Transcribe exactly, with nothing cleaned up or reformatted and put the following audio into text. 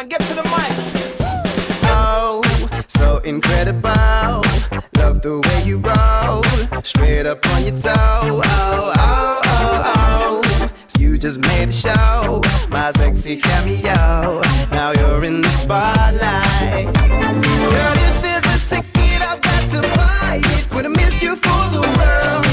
man, get to the mic. Oh, so incredible. Love the way you roll, straight up on your toe. Oh, oh, oh, oh. You just made a show, my sexy cameo. Now you're in the spotlight. Girl, if there's a ticket, I've got to buy it. Wouldn't miss you for the world.